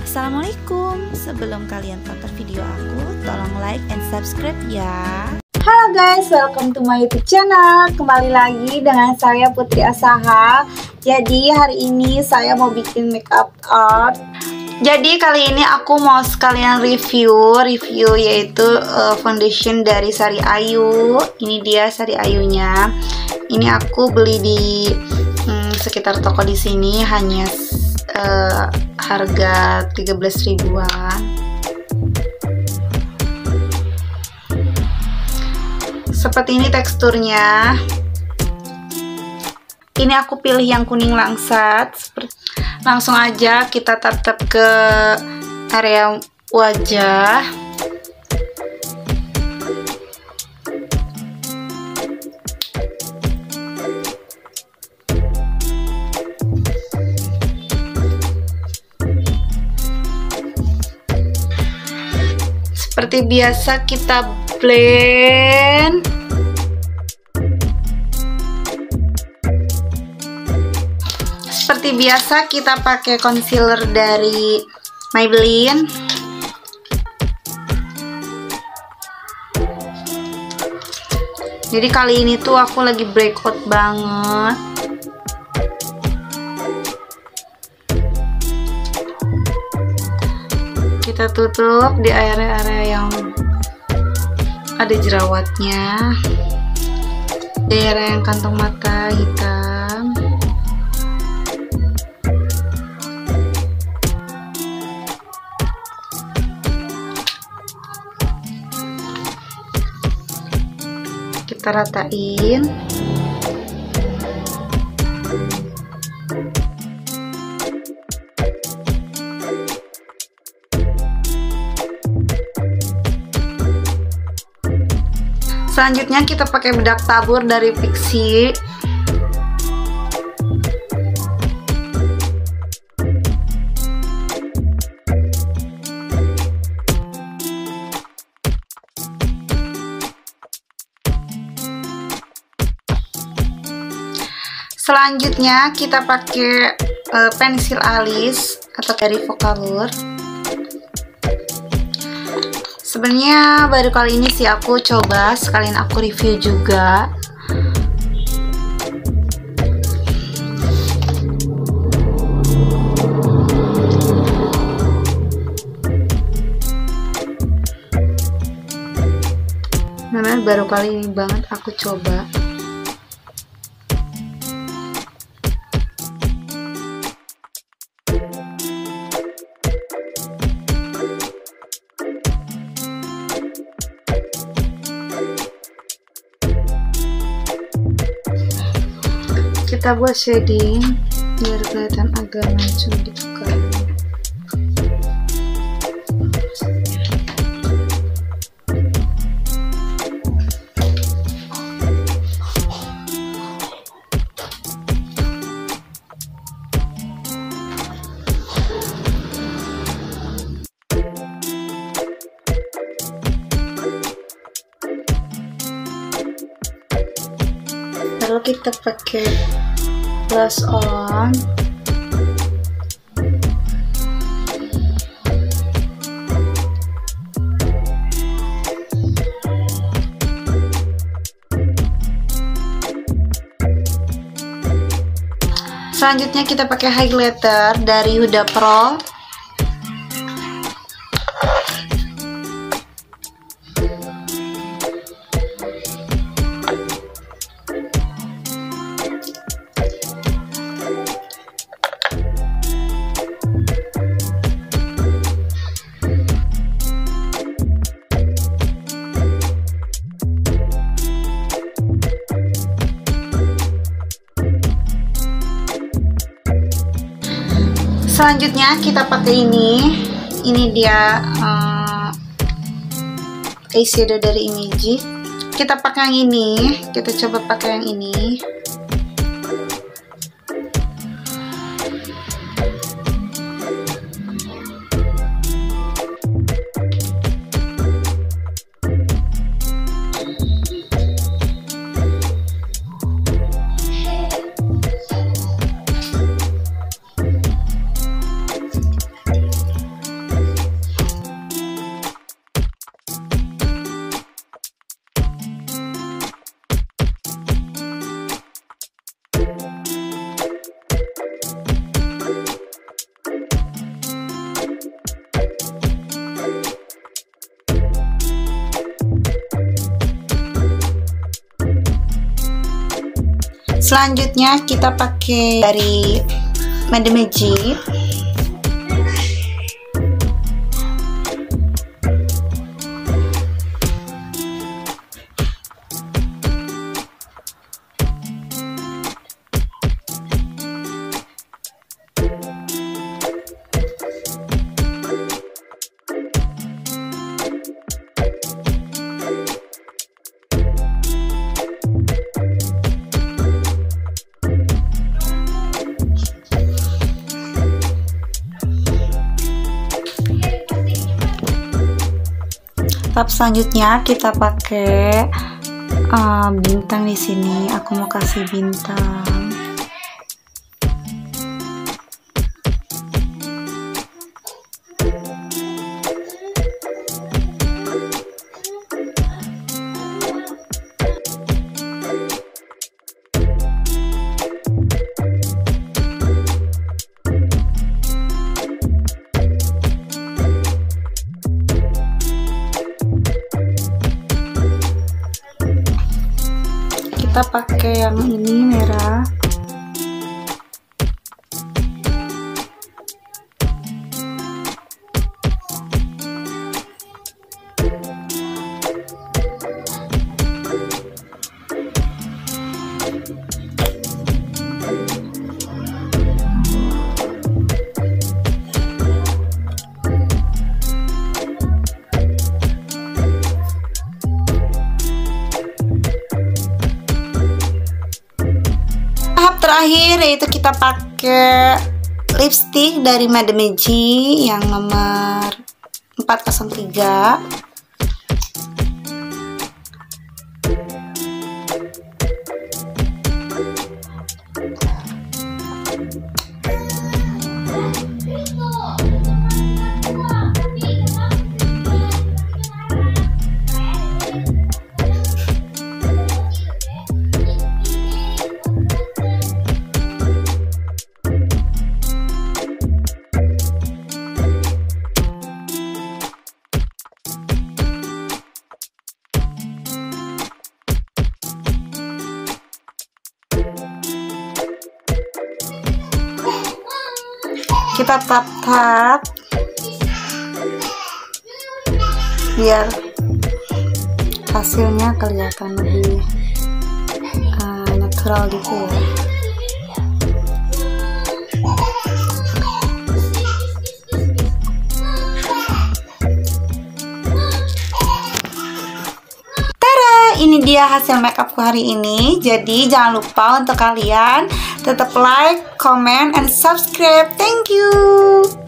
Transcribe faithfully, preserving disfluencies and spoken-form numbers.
Assalamualaikum. Sebelum kalian tonton video aku, tolong like and subscribe ya. Halo guys, welcome to my YouTube channel. Kembali lagi dengan saya Putri Asaha. Jadi hari ini saya mau bikin makeup art. Jadi kali ini aku mau sekalian review Review yaitu uh, foundation dari Sari Ayu. Ini dia Sari Ayunya. Ini aku beli di hmm, sekitar toko di sini, hanya uh, harga tiga belas ribuan. Seperti ini teksturnya. Ini aku pilih yang kuning langsat. Langsung aja kita tap-tap ke area wajah. Seperti biasa kita blend. Seperti biasa kita pakai concealer dari Maybelline. Jadi kali ini tuh aku lagi breakout banget. Kita tutup di area-area yang ada jerawatnya, di area yang kantong mata hitam. Kita ratain. Selanjutnya kita pakai bedak tabur dari Pixi. Selanjutnya kita pakai uh, pensil alis atau dari Vocaloid. Sebenarnya baru kali ini sih aku coba, sekalian aku review juga. Memang baru kali ini banget aku coba. Kita buat shading biar kelihatan agak mancung gitu kan. Lalu kita pakai blush on. Selanjutnya kita pakai highlighter dari Huda Pro. Selanjutnya kita pakai ini. Ini dia uh, eyeshadow dari Imiji. Kita pakai yang ini. Kita coba pakai yang ini. Selanjutnya kita pakai dari Madame Magic. Tahap selanjutnya kita pakai uh, bintang di sini. Aku mau kasih bintang. Kita pakai yang ini merah. Terakhir yaitu kita pakai lipstick dari Madame Magic yang nomor empat nol tiga. Kita tap-tap biar hasilnya kelihatan lebih uh, natural gitu ya. Ini dia hasil makeupku hari ini. Jadi jangan lupa untuk kalian tetap like, comment, and subscribe. Thank you.